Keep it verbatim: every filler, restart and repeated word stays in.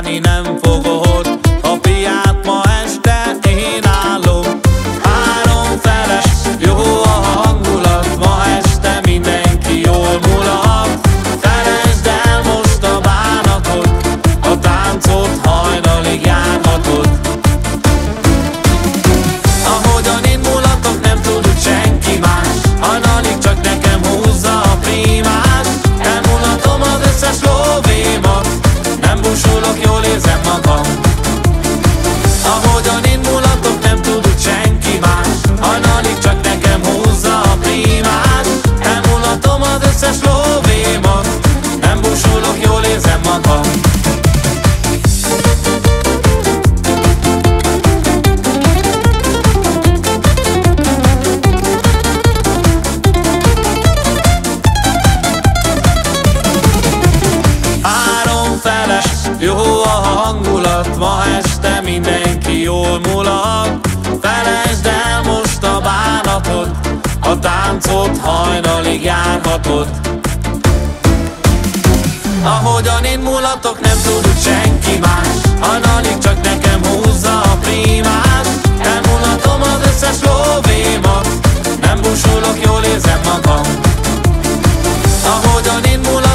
állni nem fogod, a piát ma este én állom. Három feles, jó a hangulat, ma este mindenki jól mulat. Felejtsd el most a bánatot, a táncot hajnalig járhatod. Ahogyan én mulatok, nem tud úgy senki más, hajnalig csak nekem húzza a prímás. Elmulatom az összes lóvémat, nem búsulok, jól érzem magam. Ahogyan én mulatok, nem tud úgy senki más, hajnalig csak nekem húzza a prímás. Elmulatom az összes lóvémat, nem búsulok, jól érzem magam. Jó a hangulat, ma este mindenki jól mulat. Felejtsd el most a bánatot, a táncot hajnalig járhatod. Ahogyan én mulatok, nem tud úgy senki más, hajnalig csak nekem húzza a prímás. Elmulatom az összes lóvémat, nem búsulok, jól érzem magam. Ahogyan én mulatok,